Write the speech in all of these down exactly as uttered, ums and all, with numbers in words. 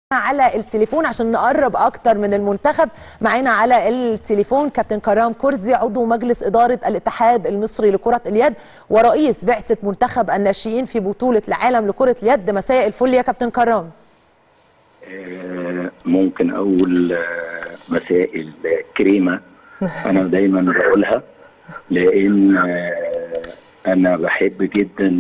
على التليفون عشان نقرب اكتر من المنتخب. معانا على التليفون كابتن كرام كردي، عضو مجلس اداره الاتحاد المصري لكره اليد ورئيس بعثه منتخب الناشئين في بطوله العالم لكره اليد. مساء الفل يا كابتن كرام. ممكن اقول مساء الكريمه. انا دايما بقولها لان انا بحب جدا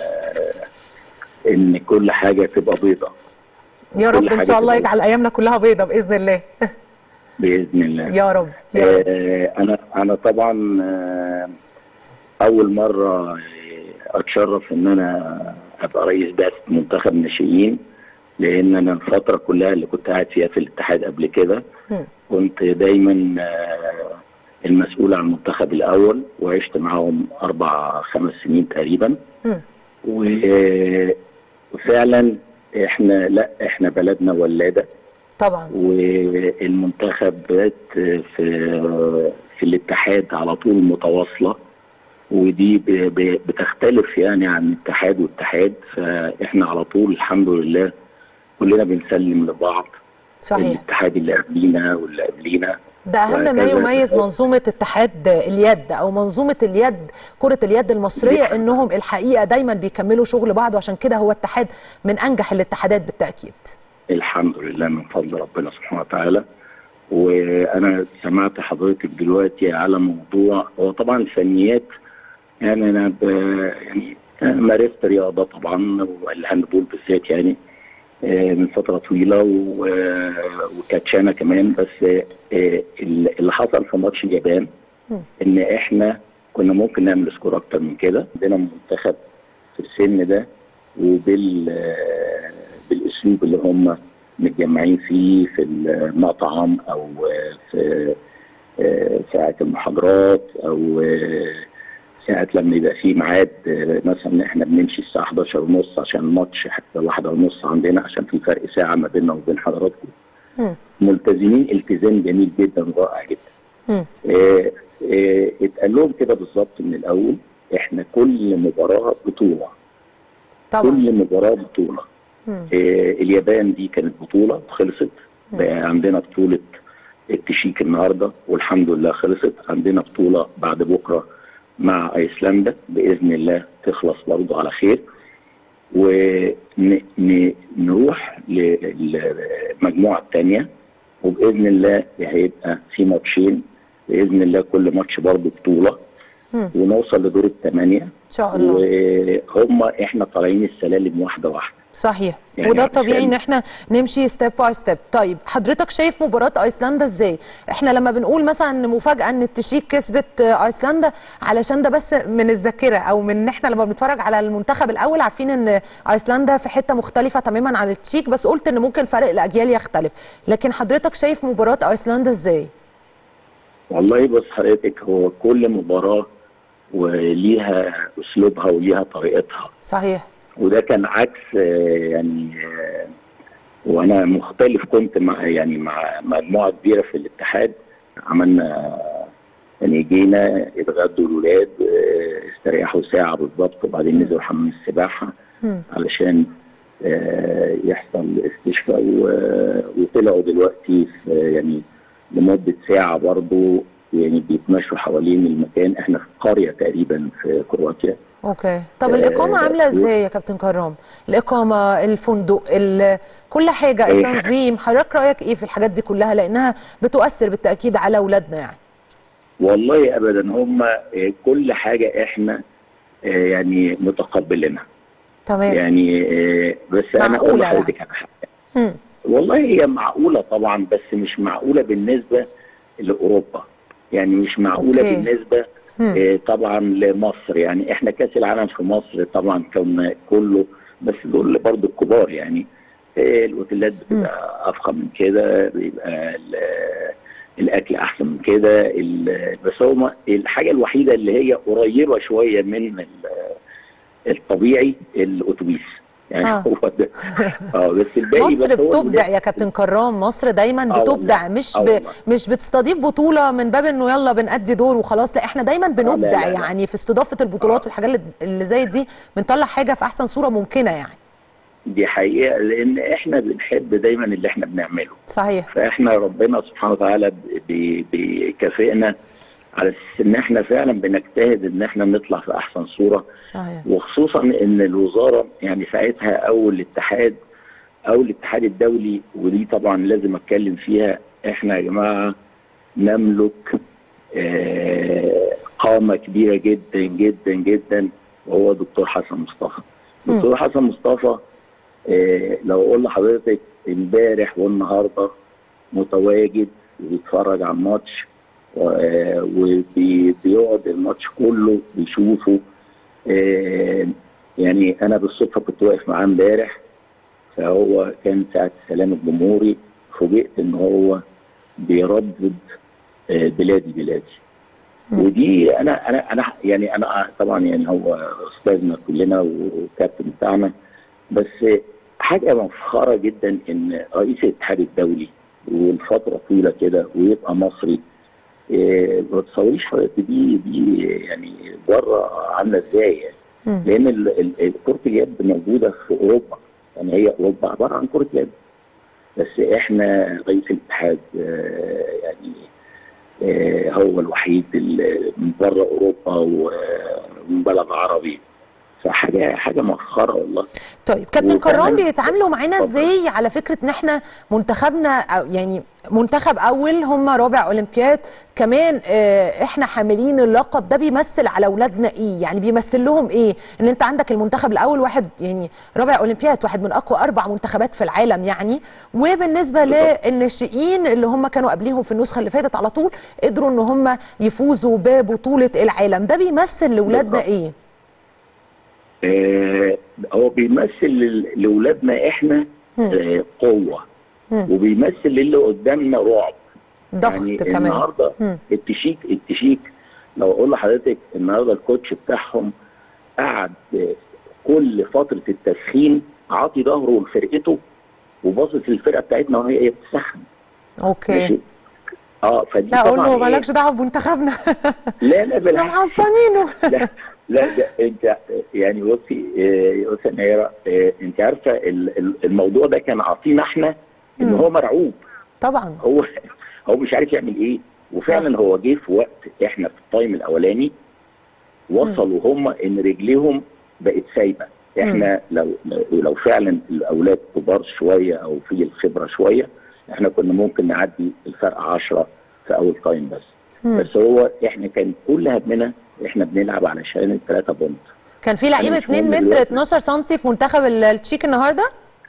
ان كل حاجه تبقى بيضه. يا رب ان شاء الله يجعل ايامنا كلها بيضه باذن الله. باذن الله يا رب, يا رب. آه انا انا طبعا آه اول مره اتشرف ان انا ابقى رئيس بعثه منتخب ناشئين، لان انا الفتره كلها اللي كنت قاعد فيها في الاتحاد قبل كده كنت دايما آه المسؤول عن المنتخب الاول، وعشت معاهم اربع خمس سنين تقريبا. وفعلا احنا لا احنا بلدنا ولاده طبعا، والمنتخبات في في الاتحاد على طول متواصله، ودي بتختلف يعني عن اتحاد واتحاد، فاحنا على طول الحمد لله كلنا بنسلم لبعض. صحيح. الاتحاد اللي قبلينا واللي قبلينا، ده اهم ما يميز منظومه اتحاد اليد او منظومه اليد كره اليد المصريه، انهم الحقيقه دايما بيكملوا شغل بعض، وعشان كده هو اتحاد من انجح الاتحادات بالتاكيد. الحمد لله من فضل ربنا سبحانه وتعالى. وانا سمعت حضرتك دلوقتي على موضوع، هو طبعا الفنيات يعني انا يعني مارست رياضه طبعا والهاندبول بالذات يعني من فتره طويله، وكاتشانا كمان. بس اللي حصل في ماتش اليابان ان احنا كنا ممكن نعمل سكور اكتر من كده. عندنا منتخب في السن ده وبال بالاسلوب اللي هم متجمعين فيه في المطعم او في ساعه المحاضرات او ساعه لما يبقى في ميعاد، مثلا احنا بنمشي الساعه حداشر ونص عشان الماتش حتى واحدة ونص عندنا، عشان في فرق ساعه ما بيننا وبين حضراتكم. ملتزمين التزام جميل جدا رائع جدا. اه اه اتقال لهم كده بالظبط من الاول، احنا كل مباراه بطوله. طبعا. كل مباراه بطوله. اه اليابان دي كانت بطوله خلصت، بقى عندنا بطوله التشيك النهارده والحمد لله خلصت. عندنا بطوله بعد بكره مع ايسلندا باذن الله تخلص برضه على خير، ونروح للمجموعه الثانيه وباذن الله هيبقى في ماتشين باذن الله، كل ماتش برضه بطوله، ونوصل لدور الثمانيه ان شاء الله. وهم احنا طالعين السلالم واحده واحده. صحيح. يعني وده طبيعي ان احنا نمشي ستيب باي ستيب. طيب حضرتك شايف مباراه ايسلندا ازاي؟ احنا لما بنقول مثلا ان مفاجاه ان التشيك كسبت ايسلندا، علشان ده بس من الذاكره، او من ان احنا لما بنتفرج على المنتخب الاول عارفين ان ايسلندا في حته مختلفه تماما عن التشيك، بس قلت ان ممكن فرق الاجيال يختلف. لكن حضرتك شايف مباراه ايسلندا ازاي؟ والله بص حضرتك، هو كل مباراه وليها اسلوبها وليها طريقتها. صحيح. وده كان عكس يعني، وانا مختلف كنت مع يعني مع مجموعه كبيره في الاتحاد. عملنا يعني جينا اتغدوا الاولاد، استريحوا ساعه بالظبط، وبعدين نزلوا حمام السباحه علشان يحصل استشفاء، وطلعوا دلوقتي في يعني لمده ساعه برضه يعني بيتمشوا حوالين المكان. احنا في قريه تقريبا في كرواتيا. اوكي. طب الاقامه عامله ازاي يا كابتن كرام؟ الاقامه، الفندق، كل حاجه، التنظيم، حضرتك رايك ايه في الحاجات دي كلها؟ لانها بتؤثر بالتاكيد على اولادنا يعني. والله ابدا، هم كل حاجه احنا يعني متقبلينها. تمام. يعني بس انا اقول لحضرتك على حاجه. والله هي معقوله طبعا، بس مش معقوله بالنسبه لاوروبا، يعني مش معقوله أوكي. بالنسبه إيه طبعا لمصر. يعني احنا كاس العالم في مصر طبعا كنا كله، بس دول برضو الكبار يعني. إيه الاوتيلات بتبقى افخم من كده، بيبقى الاكل احسن من كده، بس هو الحاجه الوحيده اللي هي قريبه شويه من الطبيعي الاتوبيس يعني. آه. هو ده. اه بس الباقي مصر بتبدع يا كابتن كرام، مصر دايما بتبدع. مش ب... مش بتستضيف بطوله من باب انه يلا بنأدي دور وخلاص، لا احنا دايما بنبدع. لا لا لا. يعني في استضافه البطولات آه. والحاجات اللي زي دي بنطلع حاجه في احسن صوره ممكنه يعني. دي حقيقه، لان احنا بنحب دايما اللي احنا بنعمله. صحيح. فاحنا ربنا سبحانه وتعالى بي- بيكافئنا على اساس ان احنا فعلا بنجتهد ان احنا نطلع في احسن صوره. صحيح. وخصوصا ان الوزاره يعني ساعتها او الاتحاد او الاتحاد الدولي، ودي طبعا لازم اتكلم فيها، احنا يا جماعه نملك آه، قامه كبيره جدا جدا جدا، وهو دكتور حسن مصطفى. دكتور حسن مصطفى آه، لو اقول لحضرتك امبارح والنهارده متواجد وبيتفرج على الماتش، وبيقعد الماتش كله بيشوفه. آه، يعني انا بالصدفه كنت واقف معاه امبارح، فهو كان ساعه السلام الجمهوري، فوجئت ان هو بيردد آه، بلادي بلادي. ودي انا انا انا يعني انا طبعا يعني هو استاذنا كلنا وكابتن بتاعنا، بس حاجه مفخره جدا ان رئيس الاتحاد الدولي والفتره طويله كده ويبقى مصري. إيه ما تصوريش حضرتك دي دي يعني بره عامله ازاي يعني. لان ال- ال- كره اليد موجوده في اوروبا، يعني هي اوروبا عباره عن كره يد، بس احنا رئيس الاتحاد آه، يعني آه، هو الوحيد اللي من بره اوروبا ومن بلد عربي، فحاجه حاجه مفخره والله. طيب كابتن كرام، وكمان بيتعاملوا معانا اتفضل. ازاي على فكره ان احنا منتخبنا أو يعني منتخب اول هم رابع اولمبياد كمان، اه احنا حاملين اللقب ده، بيمثل على اولادنا ايه؟ يعني بيمثل لهم ايه ان انت عندك المنتخب الاول، واحد يعني رابع اولمبياد، واحد من اقوى اربع منتخبات في العالم يعني. وبالنسبه للناشئين اللي هم كانوا قبليهم في النسخه اللي فاتت على طول قدروا ان هم يفوزوا ببطوله العالم، ده بيمثل لاولادنا ايه؟ آه هو بيمثل ل- لاولادنا احنا آه قوه، وبيمثل للي قدامنا رعب. ضغط يعني كمان. النهارده مم. التشيك التشيك لو اقول لحضرتك النهارده الكوتش بتاعهم قعد آه، كل فتره التسخين عاطي ظهره لفرقته وباصص للفرقه بتاعتنا وهي بتسخن. اوكي. ماشي. اه فدي لا اقول طبعا له ايه. مالكش دعوه بمنتخبنا. لا لا احنا بالعكس. محصنينه. لا لا ده انت يعني بصي يا استاذ نيره، آه، انت عارفه ال- ال- الموضوع ده كان عاطينا احنا ان مم. هو مرعوب. طبعا. هو هو مش عارف يعمل ايه، وفعلا صح. هو جه في وقت احنا في التايم الاولاني وصلوا هم ان رجليهم بقت سايبه. احنا لو لو لو فعلا الاولاد كبار شويه او في الخبره شويه، احنا كنا ممكن نعدي الفرق عشرة في اول تايم بس. مم. بس هو احنا كان كل همنا احنا بنلعب علشان الثلاثه بونت. كان في أنا لعيبه مش اتنين مهم متر دلوقتي. اتناشر سنتي في منتخب ال- التشيك النهارده.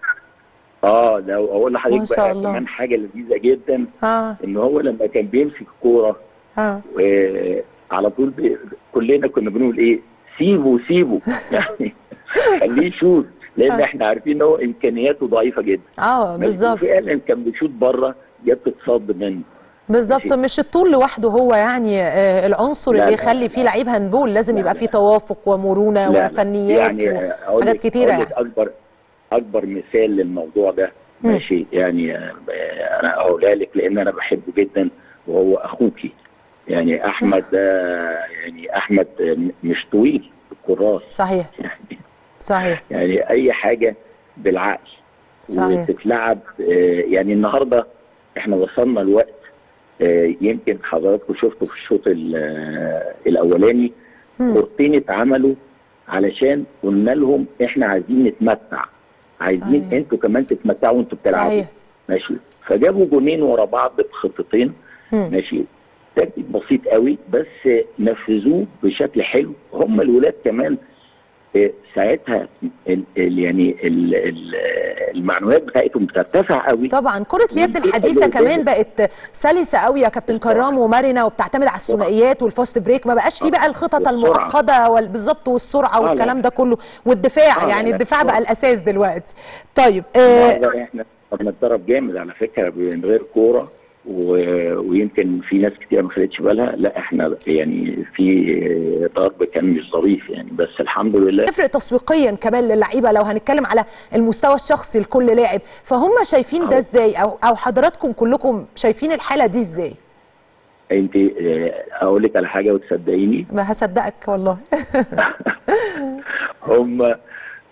اه لو اقول ما لحضرتك شاء بقى الله. كمان حاجه لذيذه جدا، اه ان هو لما كان بيمسك الكوره اه آه، على طول بي... كلنا كنا بنقول ايه، سيبه سيبه يعني خليه يشوط، لان اه احنا عارفين ان هو امكانياته ضعيفه جدا. اه ماشي. بالظبط. وفعلا كان بيشوط بره جت تتصد منه. بالظبط، ماشي. مش الطول لوحده هو يعني آه العنصر لا اللي لا يخلي لا فيه لا لعيب هاندبول، لازم لا يبقى فيه لا توافق ومرونه لا لا وفنيات يعني آه، اقول وحاجات لك كتيره اقول لك يعني. اكبر اكبر مثال للموضوع ده. مم. ماشي. يعني آه، انا اقولها لك لان انا بحبه جدا، وهو اخوكي. يعني احمد ده يعني احمد مش طويل الكراس صحيح. يعني. صحيح. يعني اي حاجه بالعقل صحيح. وتتلعب. آه، يعني النهارده احنا وصلنا الوقت، آه، يمكن حضراتكم شفتوا في الشوط ال- آه، الاولاني كورتين اتعملوا علشان قلنا لهم احنا عايزين نتمتع، عايزين صحيح. انتوا كمان تتمتعوا وانتوا بتلعبوا. صحيح. ماشي. فجابوا جونين ورا بعض بخطتين. مم. ماشي. تكتيك بسيط قوي بس نفذوه بشكل حلو. هم الولاد كمان آه، ساعتها ال ال يعني ال ال المعنويات بتاعتهم بترتفع قوي. طبعا كرة اليد والفرقه الحديثة اللي كمان قدامك بقت سلسة قوي يا كابتن بالسرعه كرام ومرنة، وبتعتمد على بالسرعه الثنائيات والفاست بريك، ما بقاش فيه اه بقى الخطط بالسرعه. المعقدة وال- بالظبط، والسرعة اه لا والكلام لا ده كله، والدفاع، اه لا يعني لا الدفاع بقى بالسرعه. الأساس دلوقتي. طيب آه النهارده احنا بنتدرب جامد على فكره من غير كوره، و... ويمكن في ناس كتير ما خدتش بالها. لا احنا يعني في ضرب كان مش ظريف يعني، بس الحمد لله. تفرق تسويقيا كمان للعيبة لو هنتكلم على المستوى الشخصي لكل لاعب، فهم شايفين ده اهو ازاي، او او حضراتكم كلكم شايفين الحالة دي ازاي؟ انت اه، اقول لك على حاجه وتصدقيني. ما هصدقك والله. هم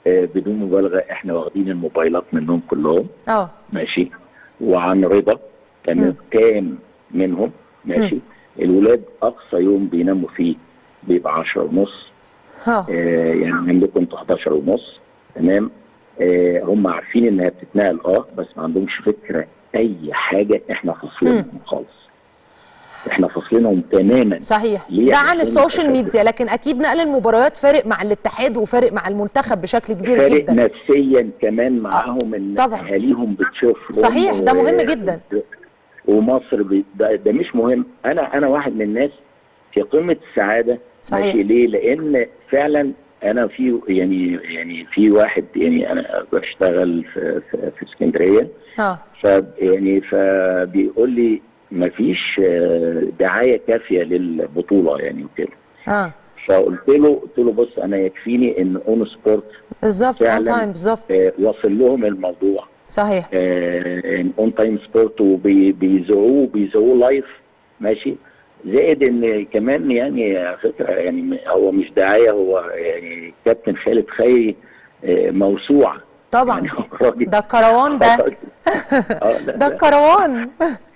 آه بدون مبالغه احنا واخدين الموبايلات منهم كلهم. اه ماشي. وعن رضا تمام تام منهم. ماشي. الولاد اقصى يوم بيناموا فيه بيبقى عشرة ونص. اه آه يعني عندكم انتوا حداشر ونص. تمام. آه هم عارفين انها بتتنقل اه بس ما عندهمش فكره اي حاجه، احنا فاصلينهم خالص. احنا فاصلينهم تماما. صحيح. ده عن السوشيال ميديا، لكن اكيد نقل المباريات فارق مع الاتحاد وفارق مع المنتخب بشكل كبير فارق جدا. فارق نفسيا كمان معاهم، ان اهاليهم بتشوفهم. صحيح، ده مهم جدا. ومصر ده, ده مش مهم. انا انا واحد من الناس في قمه السعاده. صحيح. ماشي. ليه؟ لان فعلا انا في يعني يعني في واحد، يعني انا بشتغل في في, في اسكندريه. اه ف يعني فبيقول لي ما فيش دعايه كافيه للبطوله يعني وكده. اه فقلت له قلت له بص، انا يكفيني ان اون سبورت بالظبط اون تايم بالظبط آه واصل لهم الموضوع. صحيح. اون تايم سبورت وبيذوعوه بيذوعوه لايف. ماشي. زائد ان كمان يعني فكره، يعني هو مش دعايه، هو يعني كابتن خالد خيري آه موسوعه طبعا. يعني ده الكروان ده ده الكروان.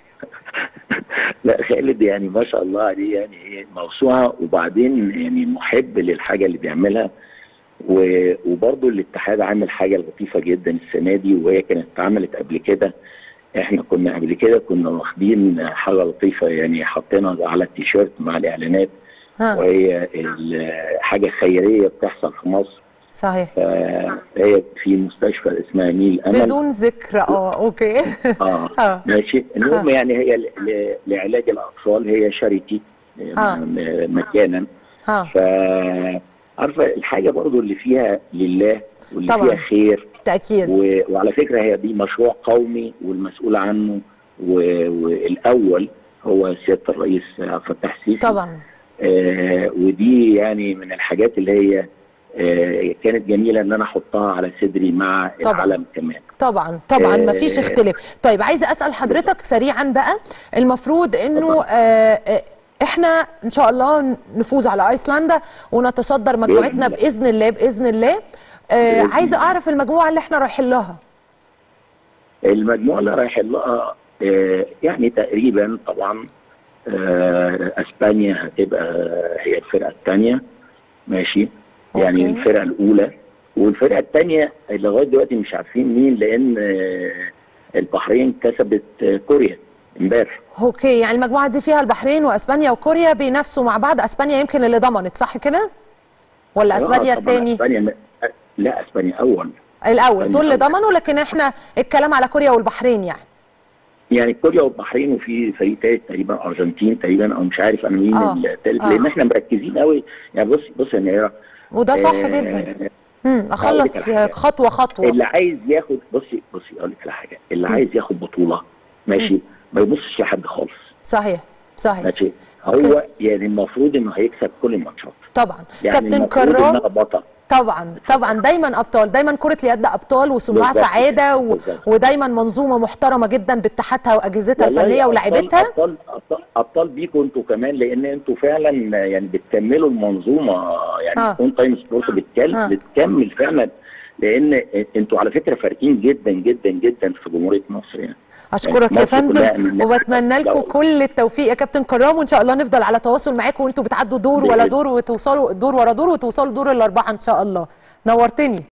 لا خالد يعني ما شاء الله عليه، يعني موسوعه، وبعدين يعني محب للحاجه اللي بيعملها. وبرضه الاتحاد عامل حاجه لطيفه جدا السنه دي، وهي كانت اتعملت قبل كده. احنا كنا قبل كده كنا واخدين حاجه لطيفه، يعني حطينا على التيشيرت مع الاعلانات. ها. وهي حاجه خيريه بتحصل في مصر. صحيح. فهي في مستشفى اسمها نيل امل بدون ذكر. اه اوكي. اه, آه. ماشي. المهم يعني هي لعلاج الاطفال، هي شاريتي مكانا. اه ف عارفه الحاجه برضو اللي فيها لله واللي طبعا. فيها خير. تاكيد. و... وعلى فكره هي دي مشروع قومي، والمسؤول عنه و... والاول هو سياده الرئيس عبد الفتاح السيسي. طبعا. آه ودي يعني من الحاجات اللي هي آه كانت جميله ان انا احطها على صدري مع طبعًا. العلم كمان. طبعا طبعا آه مفيش اختلاف. طيب عايزه اسال حضرتك سريعا بقى، المفروض انه آه احنا ان شاء الله نفوز على ايسلندا ونتصدر مجموعتنا باذن الله باذن الله. آه عايزه اعرف المجموعه اللي احنا رايحين لها. المجموعه اللي رايحين لها آه يعني تقريبا طبعا آه اسبانيا هتبقى هي الفرقه الثانيه. ماشي. يعني أوكي. الفرقه الاولى والفرقه الثانيه لغايه دلوقتي مش عارفين مين، لان آه البحرين كسبت آه كوريا امبارح. اوكي، يعني المجموعه دي فيها البحرين واسبانيا وكوريا بينافسوا مع بعض. اسبانيا يمكن اللي ضمنت، صح كده؟ ولا اسبانيا الثاني؟ اسبانيا لا، اسبانيا اول. الاول دول اللي ضمنوا، لكن احنا الكلام على كوريا والبحرين يعني. يعني كوريا والبحرين، وفي فريق ثالث تقريبا ارجنتين تقريبا، او مش عارف انا مين آه. الثالث. آه. لان احنا مركزين قوي. يعني بص بص يا نيره، وده صح آه جدا. امم اخلص خطوه خطوه. اللي عايز ياخد بصي بصي اقول لك على حاجه، اللي م. عايز ياخد بطوله ماشي م. ما يبصش لحد خالص. صحيح صحيح. ماشي. هو يعني المفروض انه هيكسب كل الماتشات. طبعا. يعني كابتن كرام بطل. طبعا طبعا دايما ابطال، دايما كره اليد ابطال وصناع سعاده و... ودايما منظومه محترمه جدا باتحادها واجهزتها الفنيه ولاعيبتها. ابطال ابطال ابطال بيكم انتوا كمان، لان انتوا فعلا يعني بتكملوا المنظومه. يعني اون تايم سبورت بتكمل فعلا، لان انتوا على فكره فارقين جدا جدا جدا في جمهوريه مصر. يعني اشكرك يا فندم، وبتمنى لكم كل التوفيق يا كابتن كرام، وان شاء الله نفضل على تواصل معاكم وانتوا بتعدوا دور ولا دور وتوصلوا دور ورا دور وتوصلوا دور الاربعه ان شاء الله. نورتني.